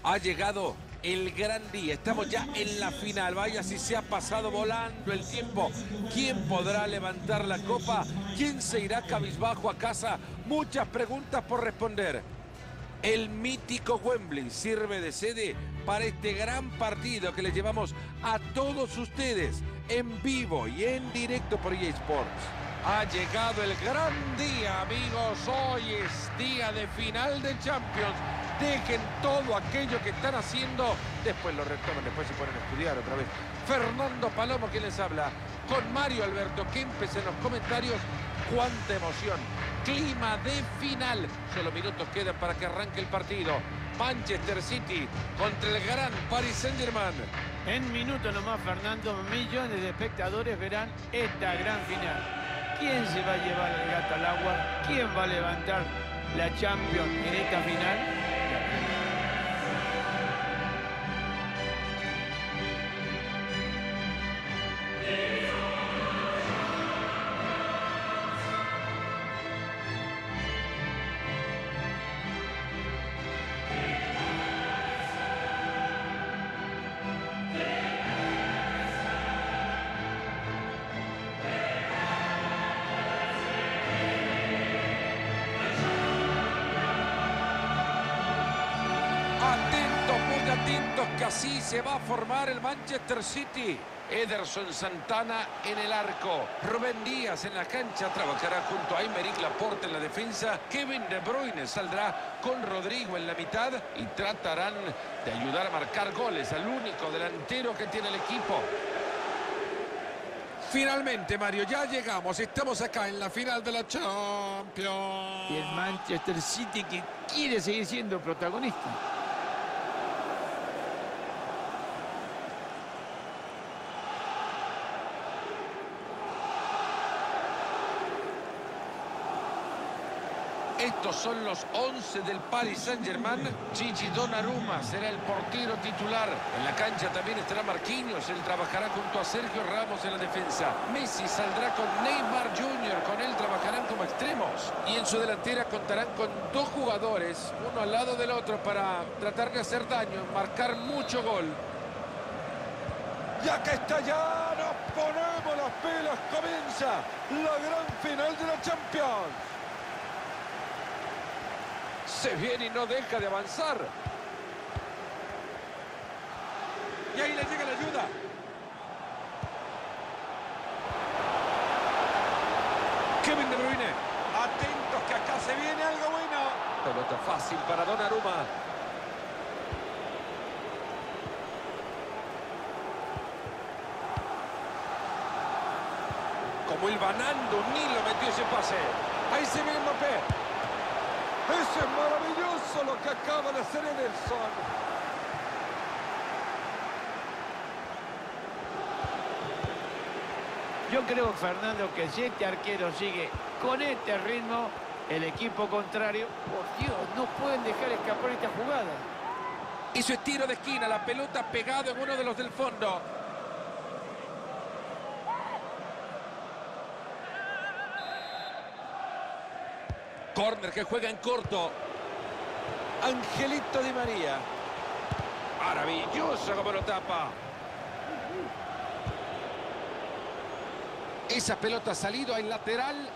Ha llegado el gran día, estamos ya en la final. Vaya si se ha pasado volando el tiempo. ¿Quién podrá levantar la copa? ¿Quién se irá cabizbajo a casa? Muchas preguntas por responder. El mítico Wembley sirve de sede para este gran partido que les llevamos a todos ustedes en vivo y en directo por EA Sports. Ha llegado el gran día, amigos. Hoy es día de final de Champions. Dejen todo aquello que están haciendo. Después lo retoman, después se ponen a estudiar otra vez. Fernando Palomo, quien les habla. Con Mario Alberto Kempes en los comentarios. ¡Cuánta emoción! Clima de final. Solo minutos quedan para que arranque el partido. Manchester City contra el gran Paris Saint-Germain. En minutos nomás, Fernando, millones de espectadores verán esta gran final. ¿Quién se va a llevar el gato al agua? ¿Quién va a levantar la Champions en esta final? Atentos que así se va a formar el Manchester City. Ederson Santana en el arco. Rubén Díaz en la cancha. Trabajará junto a Aymeric Laporte en la defensa. Kevin De Bruyne saldrá con Rodrigo en la mitad. Y tratarán de ayudar a marcar goles al único delantero que tiene el equipo. Finalmente, Mario, ya llegamos. Estamos acá en la final de la Champions. Y el Manchester City que quiere seguir siendo protagonista. Estos son los 11 del Paris Saint-Germain. Gigi Donnarumma será el portero titular. En la cancha también estará Marquinhos. Él trabajará junto a Sergio Ramos en la defensa. Messi saldrá con Neymar Jr. Con él trabajarán como extremos. Y en su delantera contarán con dos jugadores, uno al lado del otro, para tratar de hacer daño, marcar mucho gol. Ya que está ya, nos ponemos las pilas. Comienza la gran final de la Champions. Se viene y no deja de avanzar. Y ahí le llega la ayuda. Kevin De Bruyne. Atentos que acá se viene algo bueno. Pelota fácil para Donnarumma. Como hilvanando, ni lo metió ese pase. Ahí se ve Mbappé. Eso es maravilloso lo que acaba de hacer Ederson. Yo creo, Fernando, que si este arquero sigue con este ritmo, el equipo contrario, por Dios, no pueden dejar escapar esta jugada. Hizo tiro de esquina, la pelota pegado en uno de los del fondo. Corner que juega en corto. Angelito Di María. Maravilloso como lo tapa. Esa pelota ha salido al lateral.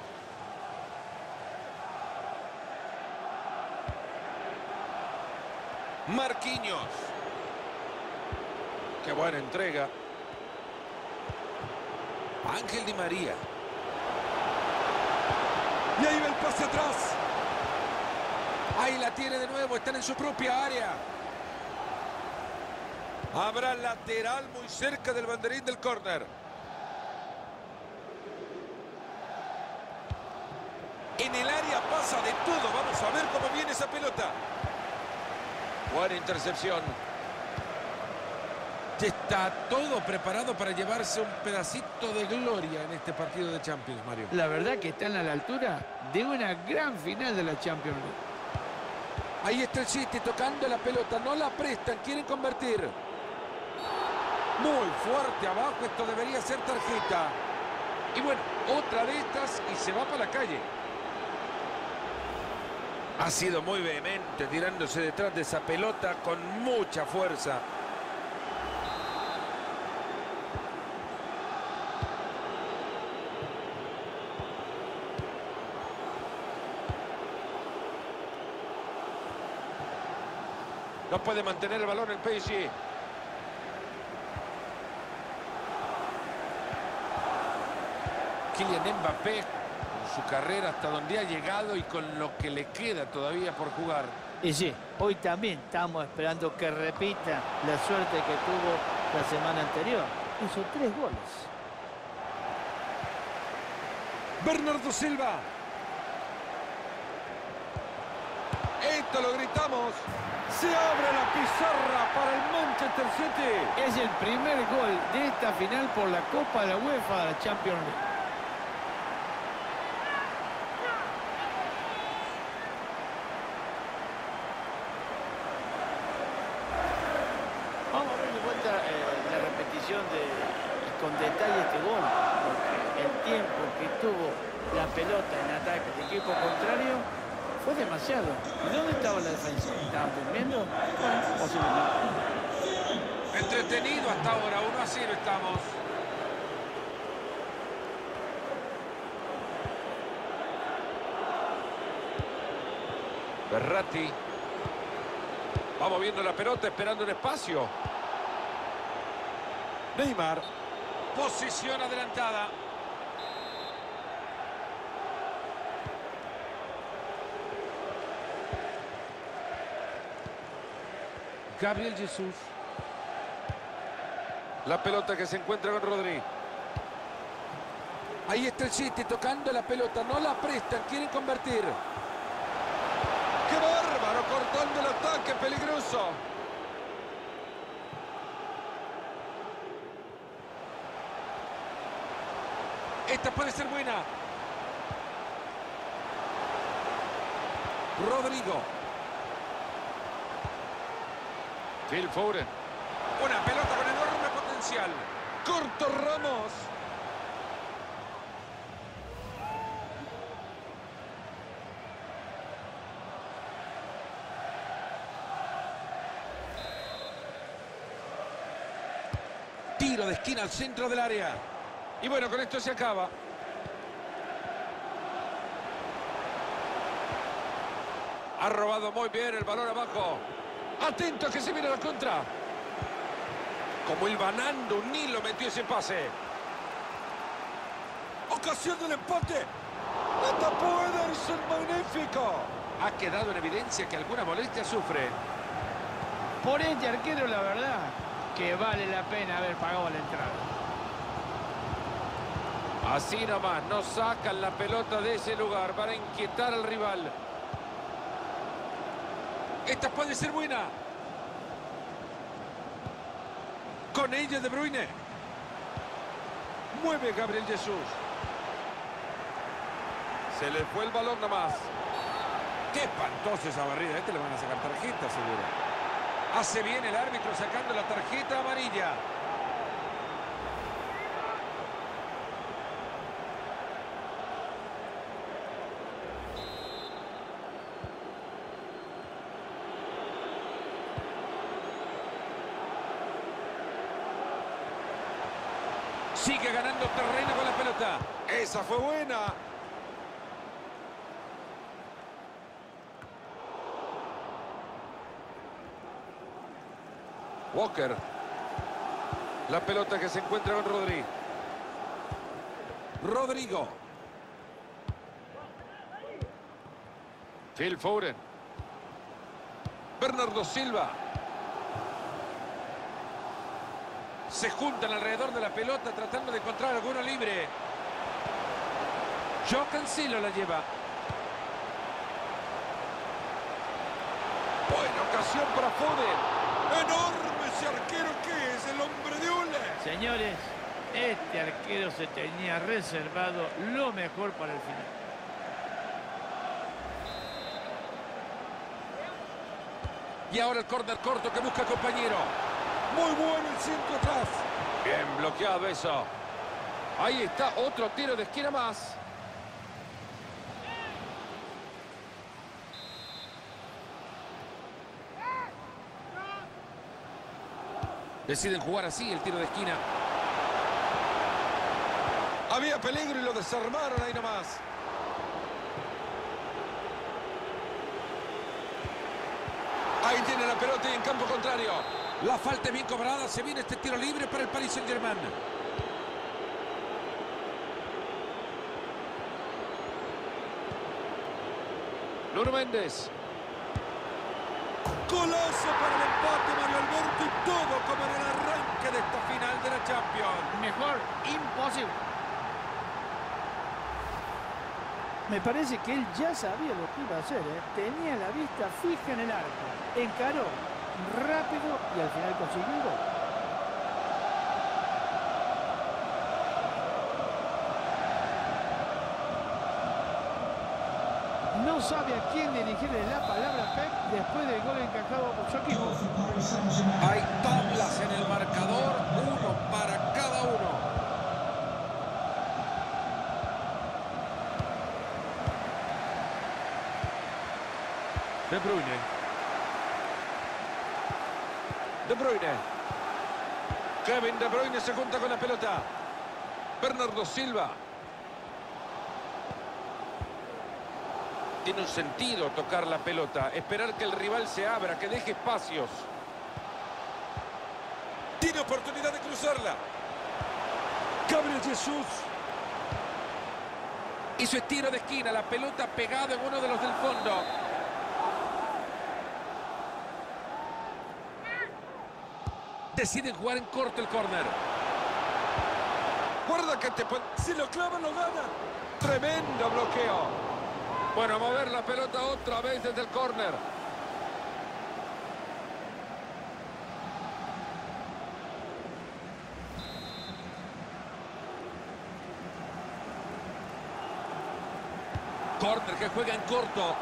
Marquinhos. Qué buena entrega. Ángel Di María. Y ahí va el pase atrás. Ahí la tiene de nuevo. Están en su propia área. Habrá lateral muy cerca del banderín del córner. En el área pasa de todo. Vamos a ver cómo viene esa pelota. Buena intercepción. Está todo preparado para llevarse un pedacito de gloria en este partido de Champions, Mario. La verdad que están a la altura de una gran final de la Champions League. Ahí está el City tocando la pelota, no la prestan, quieren convertir. Muy fuerte abajo, esto debería ser tarjeta. Y bueno, otra de estas y se va para la calle. Ha sido muy vehemente tirándose detrás de esa pelota con mucha fuerza. No puede mantener el balón el PSG. Kylian Mbappé, con su carrera hasta donde ha llegado y con lo que le queda todavía por jugar. Y sí, hoy también estamos esperando que repita la suerte que tuvo la semana anterior. Hizo 3 goles. Bernardo Silva. Esto lo gritamos. Se abre la pizarra para el Manchester City. Es el primer gol de esta final por la Copa de la UEFA de la Champions League. Vamos a ver de vuelta la repetición con detalle este gol, porque el tiempo que tuvo la pelota en ataque del equipo contrario fue demasiado. ¿Y dónde estaba la defensa? ¿Estaban durmiendo? Bueno, posiblemente. Entretenido hasta ahora, 1-0 estamos. Berratti. Vamos viendo la pelota, esperando un espacio. Neymar. Posición adelantada. Gabriel Jesús. La pelota que se encuentra con Rodri. Ahí está el City tocando la pelota. No la prestan, quieren convertir. ¡Qué bárbaro! Cortando el ataque, peligroso. Esta puede ser buena. Rodrigo. Phil Foden. Una pelota con enorme potencial. Corto Ramos. Tiro de esquina al centro del área. Y bueno, con esto se acaba. Ha robado muy bien el balón abajo. Atento que se viene la contra. Como hilvanando un hilo metió ese pase. Ocasión del empate. La tapó Ederson, magnífico. Ha quedado en evidencia que alguna molestia sufre. Por este arquero, la verdad, que vale la pena haber pagado la entrada. Así nomás, no sacan la pelota de ese lugar para inquietar al rival. Esta puede ser buena. Con ella De Bruyne. Mueve Gabriel Jesús. Se le fue el balón nomás. Qué espantosa esa barrida. A este le van a sacar tarjeta seguro. Hace bien el árbitro sacando la tarjeta amarilla. Sigue ganando terreno con la pelota. Esa fue buena. Walker. La pelota que se encuentra con Rodri. Rodrigo. Phil Foden. Bernardo Silva. Se juntan alrededor de la pelota tratando de encontrar alguno libre. Joao Cancelo la lleva. Buena ocasión para Foden. Enorme ese arquero que es el hombre de hule. Señores, este arquero se tenía reservado lo mejor para el final. Y ahora el córner corto que busca el compañero. Muy bueno el centro atrás. Bien bloqueado eso. Ahí está otro tiro de esquina más. Deciden jugar así el tiro de esquina. Había peligro y lo desarmaron ahí nomás. Ahí tiene la pelota y en campo contrario. La falta es bien cobrada. Se viene este tiro libre para el Paris Saint-Germain. Nuno Méndez. Golazo para el empate, Mario Alberto, y todo como en el arranque de esta final de la Champions. Mejor, imposible. Me parece que él ya sabía lo que iba a hacer, ¿eh? Tenía la vista fija en el arco. Encaró rápido y al final consiguió el gol. No sabe a quién dirigirle la palabra a Pep después del gol encajado por su equipo. Hay tablas en el marcador, uno para cada uno. De Bruyne. De Bruyne. Kevin De Bruyne se junta con la pelota. Bernardo Silva. Tiene un sentido tocar la pelota, esperar que el rival se abra, que deje espacios. Tiene oportunidad de cruzarla. Gabriel Jesús. Y su tiro de esquina, la pelota pegada en uno de los del fondo. Deciden jugar en corto el córner. Guarda que te puede... Si lo clava, lo gana. Tremendo bloqueo. Bueno, a mover la pelota otra vez desde el córner. Córner que juega en corto.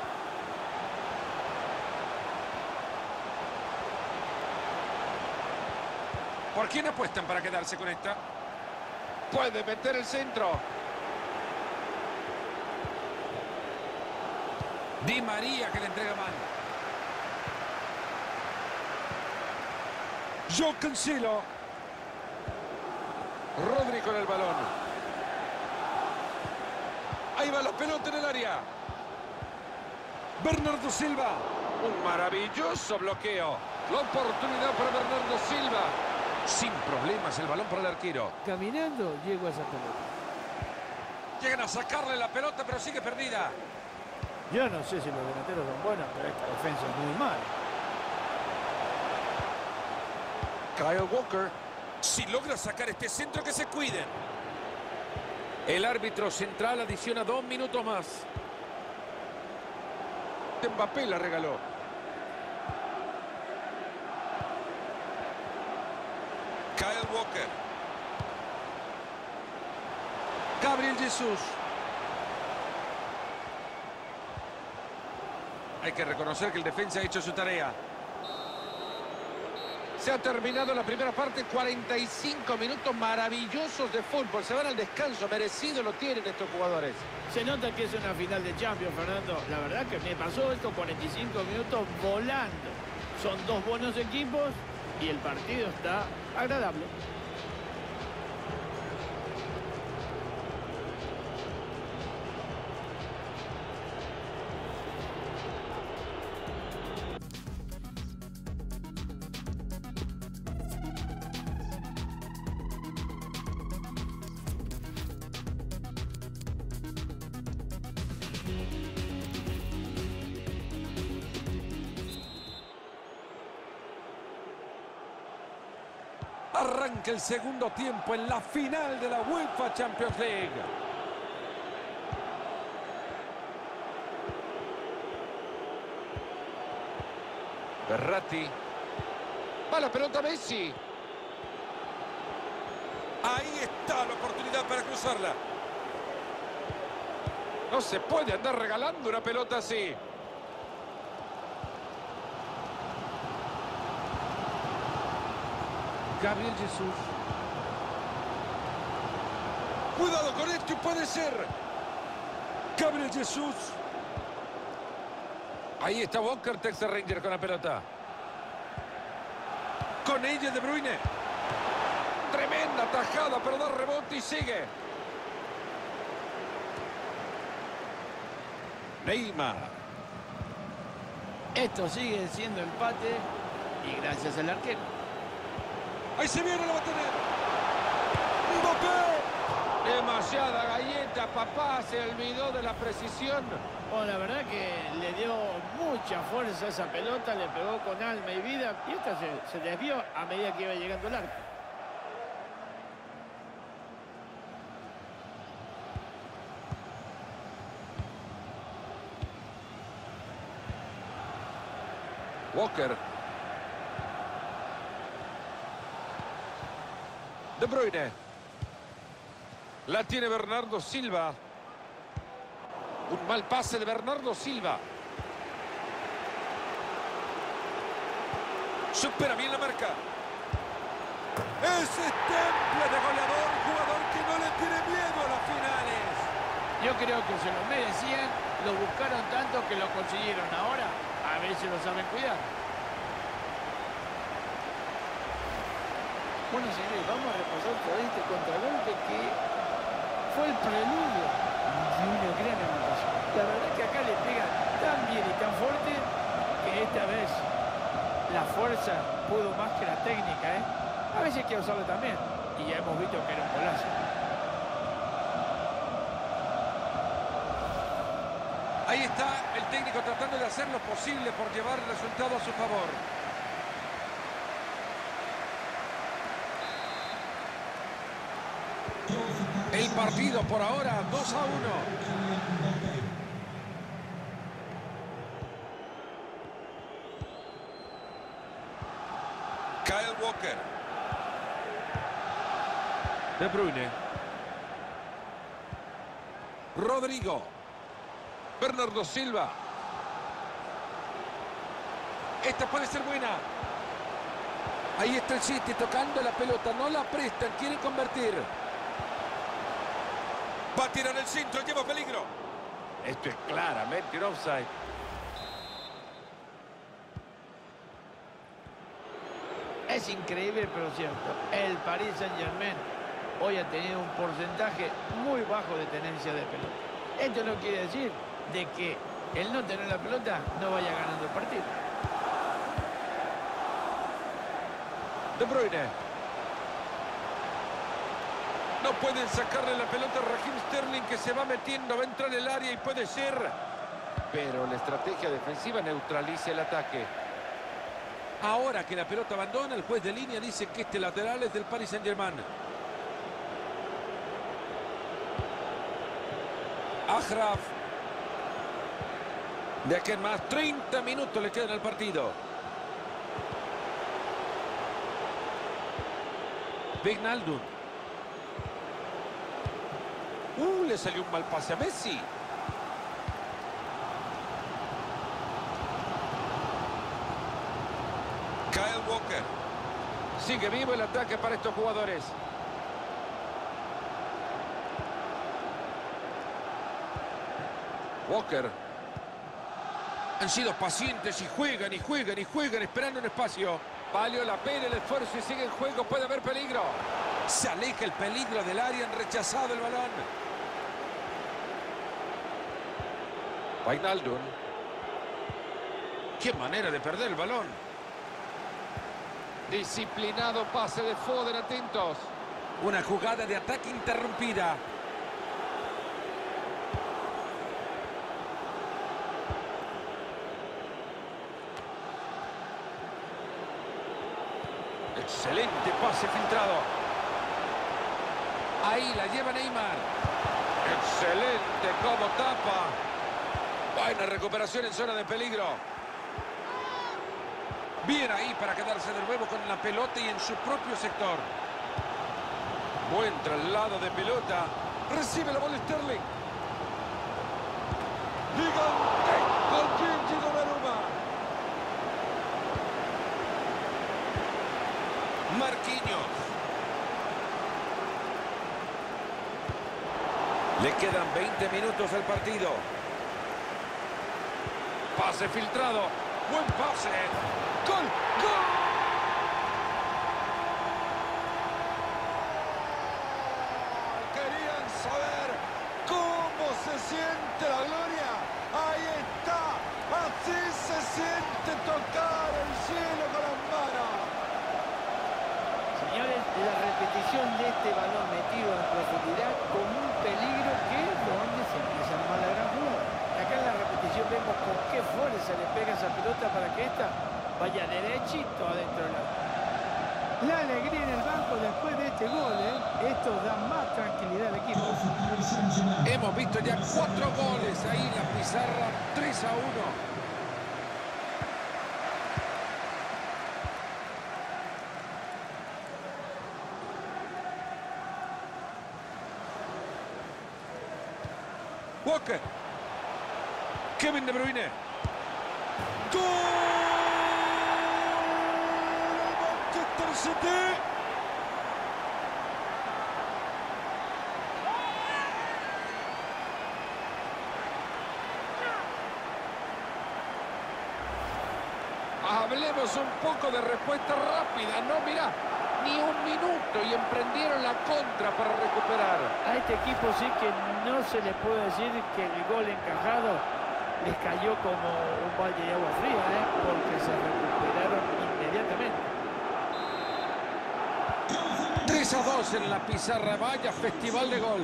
¿Por quién apuestan para quedarse con esta? Puede meter el centro. Di María que le entrega mano. João Cancelo. Rodri con el balón. Ahí va la pelota en el área. Bernardo Silva. Un maravilloso bloqueo. La oportunidad para Bernardo Silva. Sin problemas el balón para el arquero. Caminando llegó a esa pelota. Llegan a sacarle la pelota, pero sigue perdida. Yo no sé si los delanteros son buenos, pero esta defensa es muy mala. Kyle Walker. Si logra sacar este centro, que se cuiden. El árbitro central adiciona 2 minutos más. Mbappé la regaló. Kyle Walker. Gabriel Jesús. Hay que reconocer que el defensa ha hecho su tarea. Se ha terminado la primera parte, 45 minutos maravillosos de fútbol. Se van al descanso, merecido lo tienen estos jugadores. Se nota que es una final de Champions, Fernando. La verdad que me pasó estos 45 minutos volando. Son dos buenos equipos y el partido está agradable. Arranca el segundo tiempo en la final de la UEFA Champions League. Verratti. Va la pelota a Messi. Ahí está la oportunidad para cruzarla. No se puede andar regalando una pelota así. Gabriel Jesús. Cuidado con esto, puede ser. Gabriel Jesús. Ahí está Walker, Texas Ranger con la pelota. Con ella De Bruyne. Tremenda tajada, pero da rebote y sigue. Neymar. Esto sigue siendo empate y gracias al arquero. Ahí se viene, la va a tener. ¡Mbappé! Demasiada galleta, papá. Se olvidó de la precisión. Bueno, la verdad que le dio mucha fuerza a esa pelota, le pegó con alma y vida y esta se desvió a medida que iba llegando el arco. Walker. De Bruyne. La tiene Bernardo Silva. Un mal pase de Bernardo Silva. Supera bien la marca. Ese temple de goleador, jugador que no le tiene miedo a las finales. Yo creo que se lo merecían, lo buscaron tanto que lo consiguieron. Ahora, a ver si lo saben cuidar. Bueno, señores, vamos a repasar todo este contragolpe que fue el preludio de una gran anotación. La verdad es que acá le pega tan bien y tan fuerte que esta vez la fuerza pudo más que la técnica, ¿eh? A veces hay que usarlo también. Y ya hemos visto que era un golazo. Ahí está el técnico tratando de hacer lo posible por llevar el resultado a su favor. El partido por ahora 2-1. Kyle Walker. De Bruyne. Rodrigo. Bernardo Silva. Esta puede ser buena. Ahí está el City tocando la pelota. No la prestan, quieren convertir. Va a tirar el centro, lleva peligro. Esto es claramente un offside. Es increíble, pero cierto. El Paris Saint-Germain hoy ha tenido un porcentaje muy bajo de tenencia de pelota. Esto no quiere decir de que el no tener la pelota no vaya ganando el partido. De Bruyne. No pueden sacarle la pelota a Raheem Sterling, que se va metiendo, va a entrar el área y puede ser. Pero la estrategia defensiva neutraliza el ataque. Ahora que la pelota abandona, el juez de línea dice que este lateral es del Paris Saint-Germain. Achraf. De aquí en más, 30 minutos le quedan al partido. Wijnaldum. Le salió un mal pase a Messi. Kyle Walker. Sigue vivo el ataque para estos jugadores. Walker. Han sido pacientes y juegan y juegan y juegan esperando un espacio. Valió la pena el esfuerzo y sigue en juego. Puede haber peligro. Se aleja el peligro del área, han rechazado el balón. Wijnaldum. Qué manera de perder el balón. Disciplinado pase de Foden, atentos. Una jugada de ataque interrumpida. Excelente pase filtrado. Ahí la lleva Neymar. Excelente como tapa. Buena recuperación en zona de peligro. Bien ahí para quedarse de nuevo con la pelota y en su propio sector. Buen traslado de pelota. Recibe la bola Sterling. Gigante. Gigi Donnarumma. Marquinhos. Le quedan 20 minutos al partido. Pase filtrado. Buen pase. ¡Gol! ¡Gol! siente tocar el cielo con las manos. Señores, la repetición de este balón metido en profundidad con un peligro que es donde se empieza a armar la gran jugada. Acá en la repetición vemos con qué fuerza le pega esa pelota para que esta vaya derechito adentro del arco. La alegría en el banco después de este gol, ¿eh? Esto da más tranquilidad al equipo. Hemos visto ya 4 goles ahí en la pizarra, 3-1. Walker. Kevin De Bruyne. ¡Gol! Manchester City. Hablemos un poco de respuesta rápida, ¿no? Mirá, ni un minuto y emprendieron la contra para recuperar. A este equipo sí que no se le puede decir que el gol encajado les cayó como un valle de agua fría, porque se recuperaron inmediatamente. 3-2 en la pizarra, vaya festival de gol.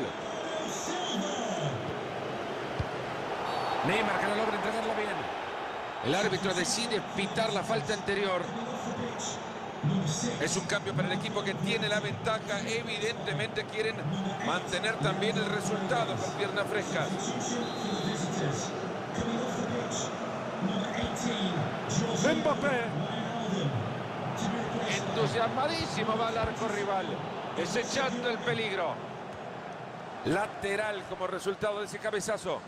Neymar que no logra entregarla bien. El árbitro decide pitar la falta anterior. Es un cambio para el equipo que tiene la ventaja. Evidentemente quieren mantener también el resultado con piernas frescas. Mbappé. Entusiasmadísimo va al arco rival. Desechando el peligro. Lateral como resultado de ese cabezazo.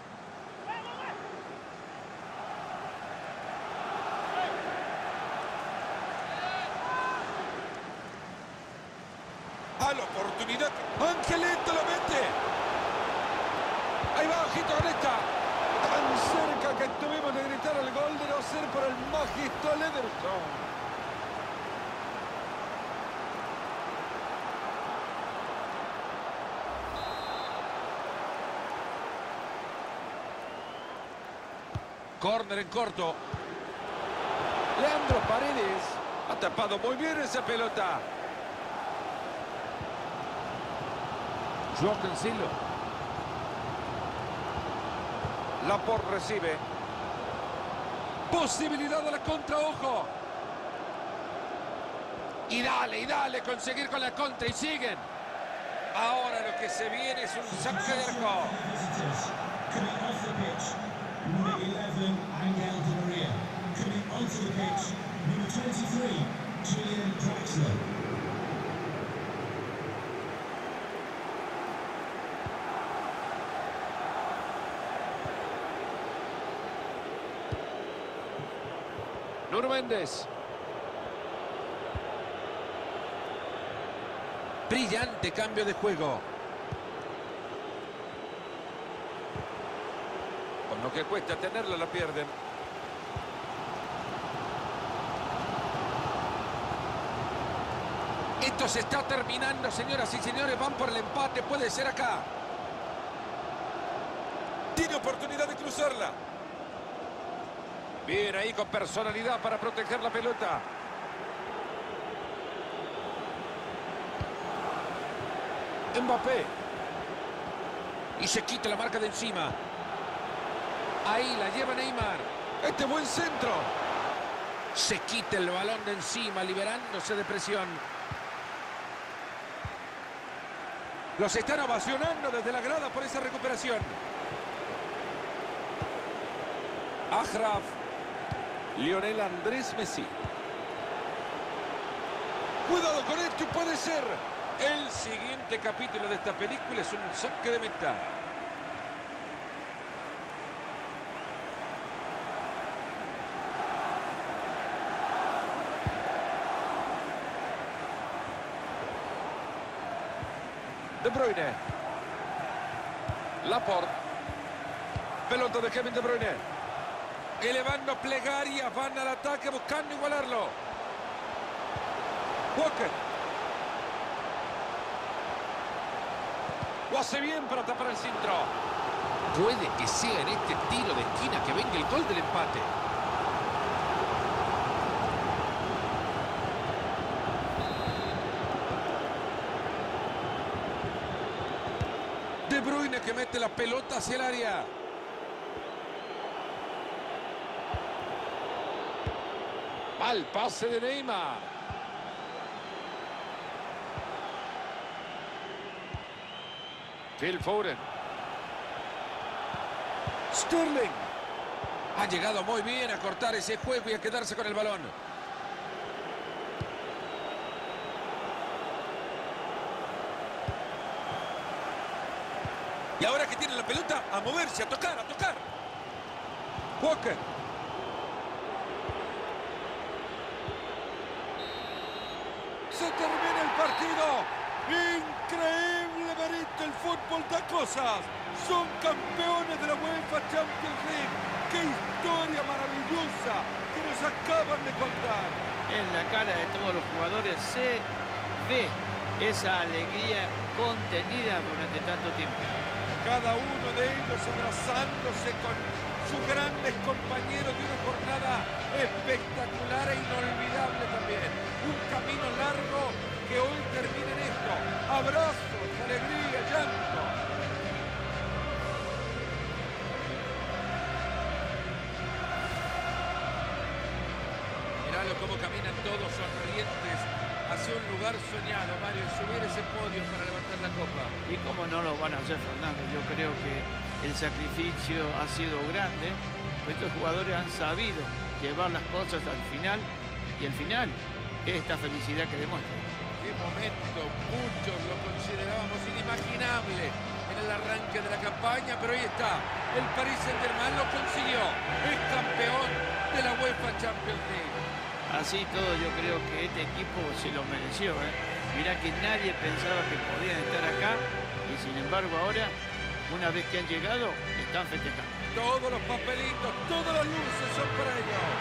A la oportunidad. Angelito lo mete. Ahí va, ojito con esta. Tan cerca que tuvimos de gritar el gol de no ser por el magistral Ederson. Córner en corto. Leandro Paredes ha tapado muy bien esa pelota. Joao Cancelo. Laporte recibe. Posibilidad de la contra, ojo. Y dale, conseguir con la contra y siguen. Ahora lo que se viene es un saque de arco. Nuno Méndez. Brillante cambio de juego. Con lo que cuesta tenerla, la pierden. Esto se está terminando, señoras y señores. Van por el empate, puede ser acá. Tiene oportunidad de cruzarla. Bien ahí con personalidad para proteger la pelota. Mbappé. Y se quita la marca de encima. Ahí la lleva Neymar. Este buen centro. Se quita el balón de encima, liberándose de presión. Los están ovacionando desde la grada por esa recuperación. Achraf. Lionel Andrés Messi. Cuidado con esto y puede ser. El siguiente capítulo de esta película es un saque de meta. De Bruyne. Laporte. Pelota de Kevin De Bruyne. Elevando plegarias, van al ataque buscando igualarlo. Walker. Lo hace bien para tapar el centro. Puede que sea en este tiro de esquina que venga el gol del empate. Bruyne que mete la pelota hacia el área. Mal pase de Neymar. Phil Foden. Sterling. Ha llegado muy bien a cortar ese juego y a quedarse con el balón. Y ahora que tiene la pelota, a moverse, a tocar, a tocar. Walker. Se termina el partido. Increíble, Marito, el fútbol da cosas. Son campeones de la UEFA Champions League. ¡Qué historia maravillosa que nos acaban de contar! En la cara de todos los jugadores se ve esa alegría contenida durante tanto tiempo. Cada uno de ellos abrazándose con sus grandes compañeros de una jornada espectacular e inolvidable también. Un camino largo que hoy termina en esto. Abrazos, alegría, llanto. Miralo cómo caminan todos sonrientes hacia un lugar soñado, Mario, subir ese podio para levantar la copa. Y cómo no lo van a hacer, Fernando. Yo creo que el sacrificio ha sido grande. Estos jugadores han sabido llevar las cosas al final. Y el final es esta felicidad que demuestran. Qué momento, muchos lo considerábamos inimaginable en el arranque de la campaña, pero ahí está. El Paris Saint-Germain lo consiguió. Es campeón de la UEFA Champions League. Así todo, yo creo que este equipo se lo mereció. Mirá que nadie pensaba que podían estar acá y sin embargo ahora, una vez que han llegado, están festejando. Todos los papelitos, todas las luces son para ellos.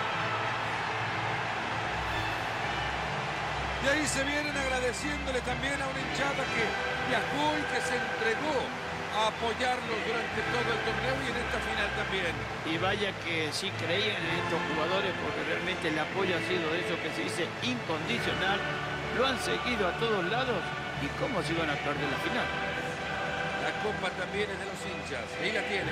Y ahí se vienen agradeciéndole también a una hinchada que viajó y que se entregó a apoyarlos durante todo el torneo y en esta final también. Y vaya que sí creían en estos jugadores porque realmente el apoyo ha sido de eso que se dice incondicional. Lo han seguido a todos lados y cómo se iban a perder la final. La copa también es de los hinchas. Ahí la tiene.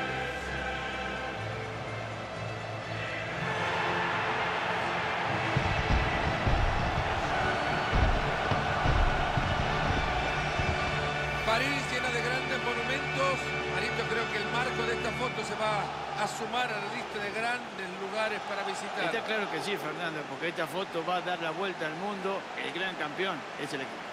París llena de grandes monumentos. Marito, creo que el marco de esta foto se va a sumar a la lista de grandes lugares para visitar. Está claro que sí, Fernando, porque esta foto va a dar la vuelta al mundo. El gran campeón es el equipo.